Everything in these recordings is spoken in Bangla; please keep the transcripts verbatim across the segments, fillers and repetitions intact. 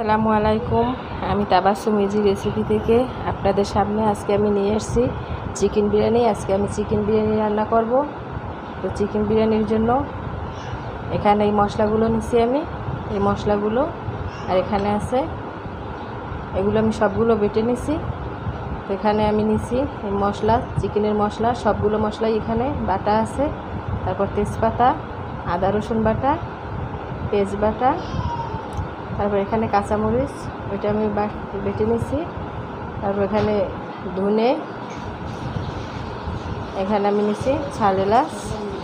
আসসালামু আলাইকুম। আমি তাবাসসুম ইজি রেসিপি থেকে আপনাদের সামনে আজকে আমি নিয়ে এসেছি চিকেন বিরিয়ানি। আজকে আমি চিকেন বিরিয়ানি রান্না করব। তো চিকেন বিরিয়ানির জন্য এখানে এই মশলাগুলো নিছি আমি, এই মশলাগুলো আর এখানে আছে এগুলো আমি সবগুলো বেটে নিছি। তো এখানে আমি নিছি এই মশলা, চিকেনের মশলা, সবগুলো মশলাই এখানে বাটা আছে। তারপর তেজপাতা, আদা রসুন বাটা, পেঁয়াজ বাটা, তারপর এখানে কাঁচামরিচ, ওইটা আমি বেটে নিছি। তারপর এখানে ধনে, এখানে আমি নিছি ঝাল এলাচ,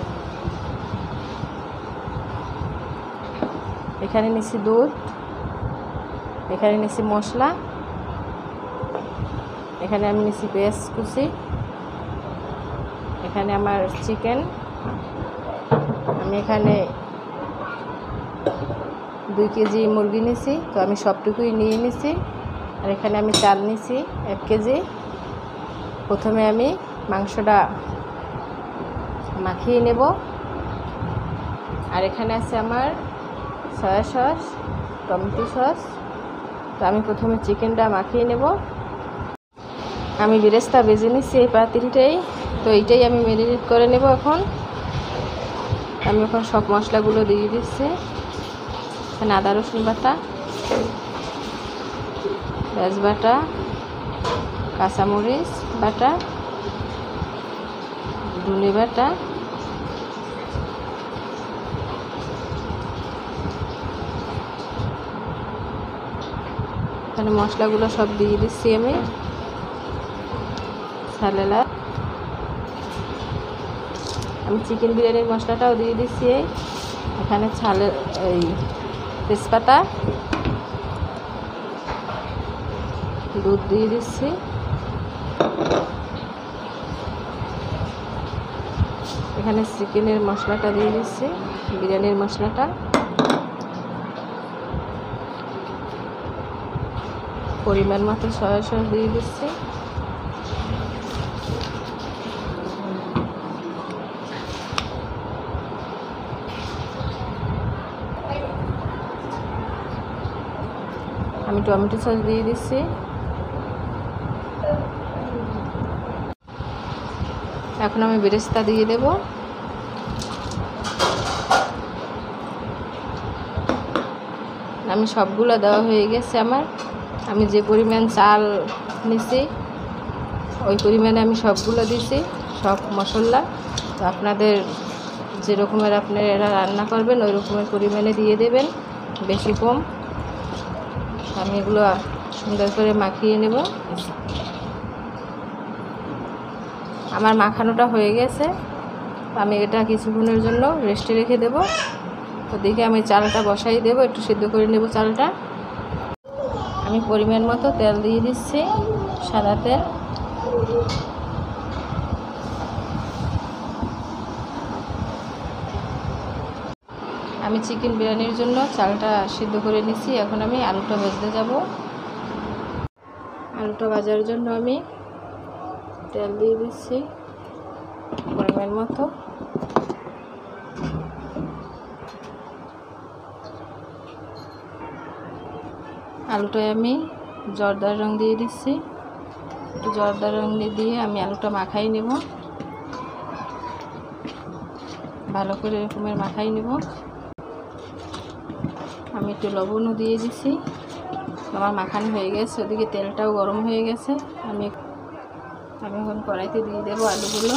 এখানে নিছি দুধ, এখানে নিছি মশলা, এখানে আমি নিছি পেঁয়াজ কুচি, এখানে আমার চিকেন, আমি এখানে দুই কেজি মুরগি নিছি। তো আমি সবটুকুই নিয়ে নিছি। আর এখানে আমি চাল নিছি এক কেজি। প্রথমে আমি মাংসটা মাখিয়ে নেব। আর এখানে আছে আমার সয়া সস, টমেটো সস। তো আমি প্রথমে চিকেনটা মাখিয়ে নেব। আমি বেরেস্তা ভেজে নিচ্ছি এই পাতিলটাই। তো এইটাই আমি ম্যারিনেট করে নেব। এখন আমি এখন সব মশলাগুলো দিয়ে দিচ্ছি। এখানে আদা রসুন বাটা, পেঁয়াজ বাটা, কাঁচামরিচ বাটা, ধনে বাটা, এখানে মশলাগুলো সব দিয়ে দিচ্ছি আমি। সালেলা আমি চিকেন বিরিয়ানির মশলাটাও দিয়ে দিচ্ছি। এখানে ছালের এই তেজপাতা, দুধ দিয়ে দিচ্ছি, এখানে চিকেনের মশলাটা দিয়ে দিচ্ছি, বিরিয়ানির মশলাটা, পরিমাণ মতো সয়া সস দিয়ে দিচ্ছি, আমি টমেটো সস দিয়ে দিচ্ছি। এখন আমি বেরেস্তা দিয়ে দেব। আমি সবগুলো দেওয়া হয়ে গেছে আমার। আমি যে পরিমাণ চাল নিছি ওই পরিমাণে আমি সবগুলো দিছি, সব মশলা। তো আপনাদের যে রকমের আপনারা রান্না করবেন ওই রকমের পরিমাণে দিয়ে দেবেন, বেশি কম। আমি এগুলো সুন্দর করে মাখিয়ে নেব। আমার মাখানোটা হয়ে গেছে। আমি এটা কিছুক্ষণের জন্য রেস্টে রেখে দেব। ওদিকে আমি চালটা বসাই দেব, একটু সিদ্ধ করে নেব চালটা। আমি পরিমাণ মতো তেল দিয়ে দিচ্ছি, সাদা তেল। আমি চিকেন বিরিয়ানির জন্য চালটা সিদ্ধ করে নিচ্ছি। এখন আমি আলুটা ভাজতে যাব। আলুটা ভাজার জন্য আমি তেল দিয়ে দিচ্ছি পরিমাণ মতো। আলুটায় আমি জর্দার রং দিয়ে দিচ্ছি। একটু জর্দার রং দিয়ে আমি আলুটা মাখাই নেব, ভালো করে এরকমের মাখাই নেব। আমি একটু লবণও দিয়ে দিচ্ছি। আমার মাখানো হয়ে গেছে, ওদিকে তেলটাও গরম হয়ে গেছে। আমি আমি এখন কড়াইতে দিয়ে দেবো আলুগুলো।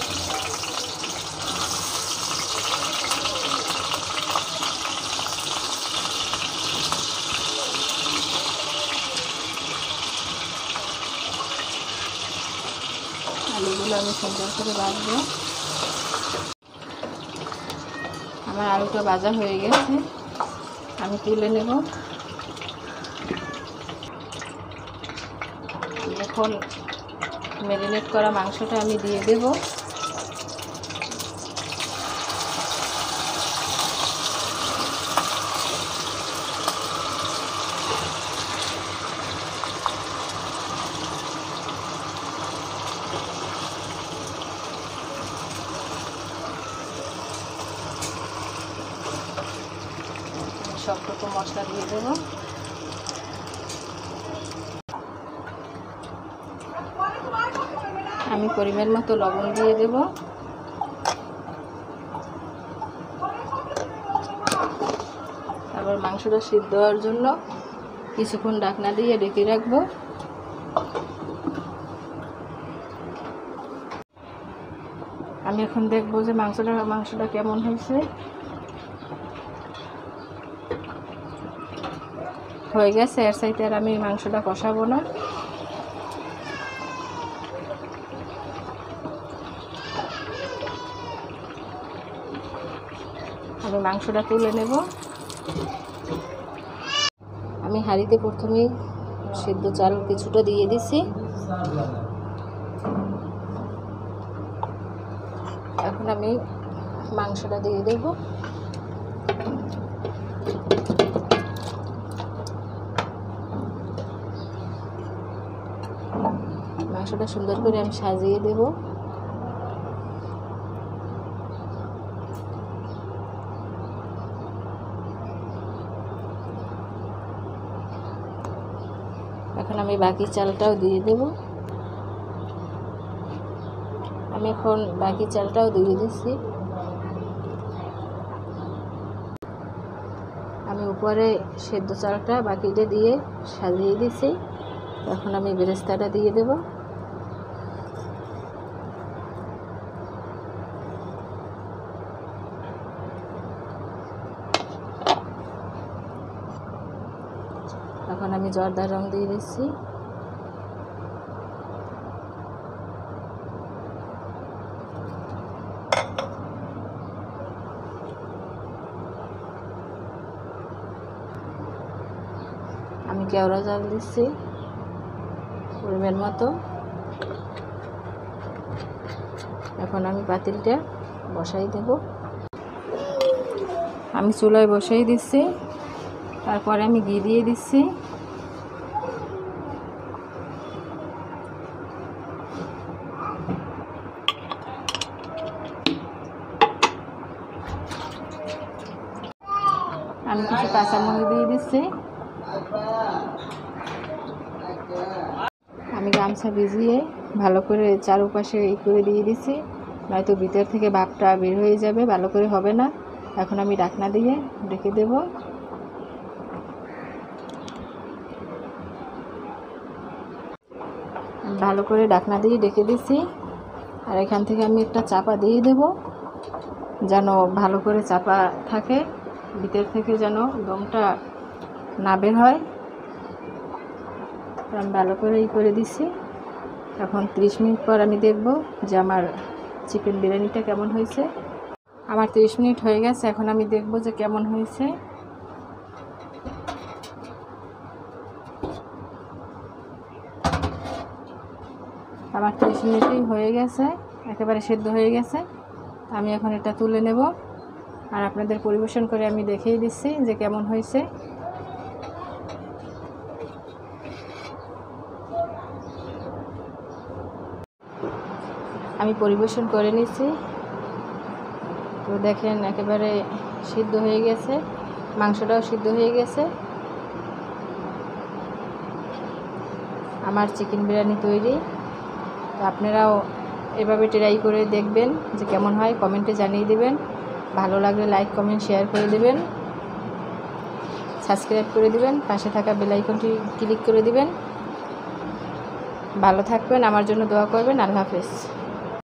আলুগুলো আমি সুন্দর করে ভাজবো। আমার আলুটা ভাজা হয়ে গেছে, আমি তুলে নেব। এখন ম্যারিনেট করা মাংসটা আমি দিয়ে দেব। সব রকম মশলা দিয়ে দেবো। আমি পরিমাণ মতো লবণ দিয়ে দেব। তারপর মাংসটা সিদ্ধ হওয়ার জন্য কিছুক্ষণ ঢাকনা দিয়ে ঢেকে রাখবো। আমি এখন দেখবো যে মাংসটা মাংসটা কেমন হয়েছে। হয়ে গেছে, এর সাথে আর আমি মাংসটা কষাবো না। আমি মাংসটা তুলে নেব। আমি হাঁড়িতে প্রথমেই সিদ্ধ চাল কিছুটা দিয়ে দিছি। এখন আমি মাংসটা দিয়ে দেব। মাংসটা সুন্দর করে আমি সাজিয়ে দেব। এখন আমি বাকি চালটাও দিয়ে দেব। আমি এখন বাকি চালটাও দিয়ে দিচ্ছি। আমি উপরে সেদ্ধ চালটা বাকিটা দিয়ে সাজিয়ে দিছি। এখন আমি বেরেস্তাটা দিয়ে দেব। এখন আমি জর্দার রং দিয়ে দিচ্ছি। আমি কেওড়া জল দিচ্ছি পরিমাণ মতো। এখন আমি পাতিলটা বসাই দেব। আমি চুলায় বসাই দিচ্ছি। তারপরে আমি ঘি দিয়ে দিচ্ছি। আমি কিছু কাঁচামরিচ দিয়ে দিচ্ছি। আমি গামছা ভিজিয়ে ভালো করে চারপাশে ই করে দিয়ে দিচ্ছি, নয়তো ভিতর থেকে ভাপটা বের হয়ে যাবে, ভালো করে হবে না। এখন আমি ঢাকনা দিয়ে ঢেকে দেব। ভালো করে ঢাকনা দিয়ে ঢেকে দিচ্ছি। আর এখান থেকে আমি একটা চাপা দিয়ে দেব, যেন ভালো করে চাপা থাকে, ভিতর থেকে যেন দমটা না বের হয়। আমি ভালো করে ই করে দিচ্ছি। এখন ত্রিশ মিনিট পর আমি দেখব যে আমার চিকেন বিরিয়ানিটা কেমন হয়েছে। আমার ত্রিশ মিনিট হয়ে গেছে। এখন আমি দেখব যে কেমন হয়েছে। আমার ত্রিশ মিনিটই হয়ে গেছে, একেবারে সেদ্ধ হয়ে গেছে। আমি এখন এটা তুলে নেব আর আপনাদের পরিবেশন করে আমি দেখিয়ে দিচ্ছি যে কেমন হয়েছে। আমি পরিবেশন করে নিচ্ছি। তো দেখেন একেবারে সিদ্ধ হয়ে গেছে, মাংসটাও সিদ্ধ হয়ে গেছে। আমার চিকেন বিরিয়ানি তৈরি। তো আপনারাও এভাবে ট্রাই করে দেখবেন যে কেমন হয়, কমেন্টে জানিয়ে দেবেন। ভালো লাগলে লাইক কমেন্ট শেয়ার করে দেবেন, সাবস্ক্রাইব করে দিবেন, পাশে থাকা বেল আইকনটি ক্লিক করে দিবেন। ভালো থাকবেন, আমার জন্য দোয়া করবেন। আল্লাহ হাফেজ।